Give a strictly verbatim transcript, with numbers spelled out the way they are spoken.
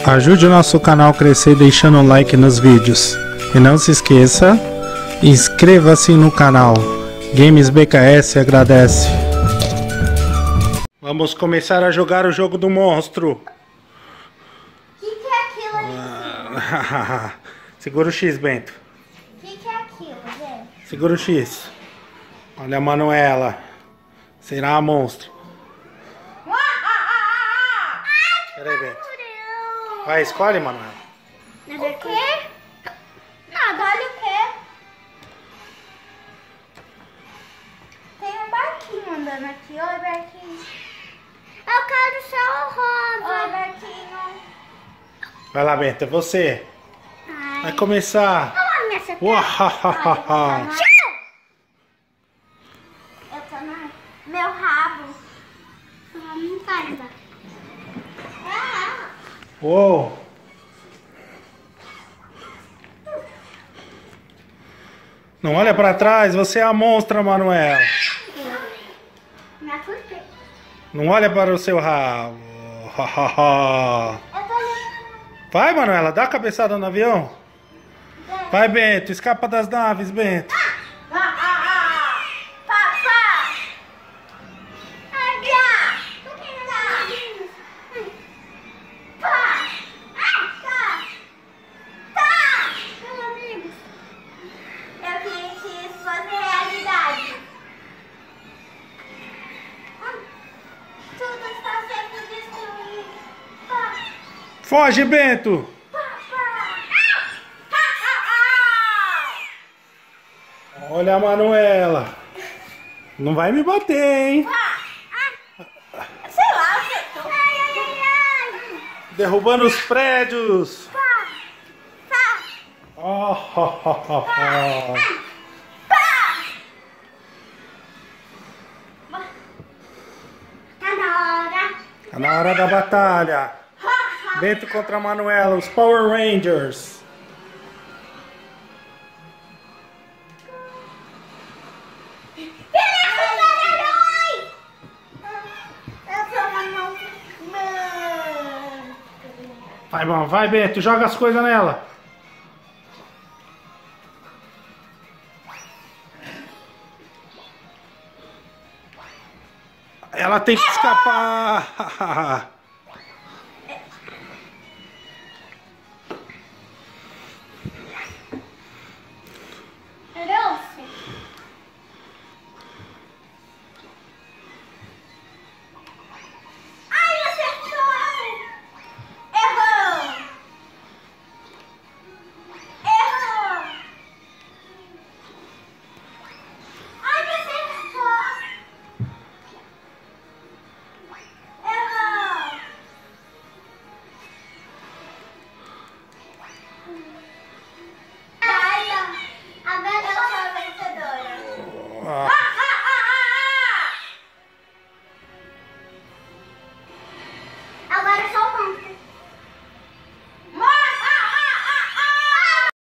Ajude o nosso canal a crescer deixando um like nos vídeos. E não se esqueça, inscreva-se no canal. Games B K S agradece. Vamos começar a jogar o jogo do monstro. O que, que é aquilo ali? Segura o X, Bento. O que, que é aquilo, gente? Segura o X. Olha a Manuela. Será a monstro. Peraí, Bento. Vai, escolhe, Manuela. O quê? Nada, olha o quê? Tem um barquinho andando aqui. Oi, barquinho. Eu quero ser o rosa. Oi, barquinho. Vai lá, Bento, é você. Ai. Vai começar. Olha, minha seta. Uahahaha. Eu tô na... Meu rabo. Não caiba. Ah. Uou. Não olha pra trás, você é a monstra, Manuela. Me assustei. Não olha para o seu rabo. Eu tô olhando. Vai, Manuela, dá a cabeçada no avião. Vai, Bento, escapa das naves, Bento. Ah, ah, ah. Papá. Olha. Tu quer dar? Pá. Ah, tá. Tá. Meus amigos. Eu queria que isso fosse realidade. Tudo está sendo destruído. Pá. Foge, Bento. Olha a Manuela. Não vai me bater, hein? Sei lá, acertou. Ai, ai, ai, ai. Derrubando os prédios. Pá. Tá. Oh, oh, oh, oh, oh. Pá. Tá na hora. Tá na hora da batalha. Bento contra a Manuela, os Power Rangers. Vai, bom, vai, Bento, joga as coisas nela. Ela tem que escapar. Ah.